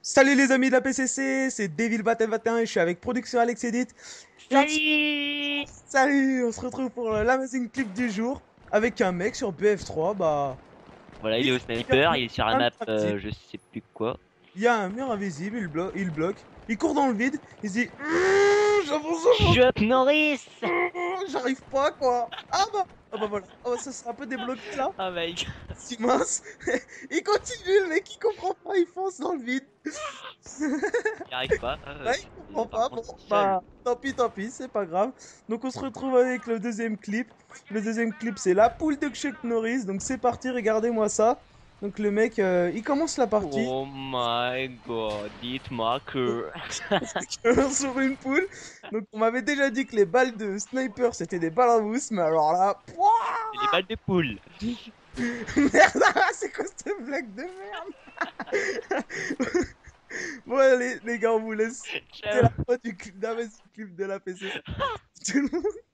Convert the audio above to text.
Salut les amis de la PCC, c'est Devil Battle 21 et je suis avec Production Alex Edit. Et Salut! salut, on se retrouve pour l'Amazing Clip du jour avec un mec sur BF3. Voilà, il Il est au y a sniper, il est sur la un mur map, invisible, je sais plus quoi. il y a un mur invisible, il bloque, il court dans le vide, il se dit j'avance, Chuck Norris! j'arrive pas quoi. Ah bah voilà, ça s'est un peu débloqué là, Oh my god, si mince. Il continue, le mec il comprend pas, il fonce dans le vide. j'y arrive pas. Ouais, il comprend Par pas. Bon, contre, seul. bah, tant pis, c'est pas grave. Donc, on se retrouve avec le deuxième clip. Le deuxième clip, c'est la poule de Chuck Norris. Donc, c'est parti, regardez-moi ça. Donc, le mec, il commence la partie Oh my god, dites-moi que... sur une poule. Donc, on m'avait déjà dit que les balles de sniper, c'était des balles à mousse. Mais alors là, C'est les balles de poule. merde, c'est quoi cette blague de merde? Bon, allez, les gars, on vous laisse. C'est la Ciao. fin du clip, d'un clip de la PC.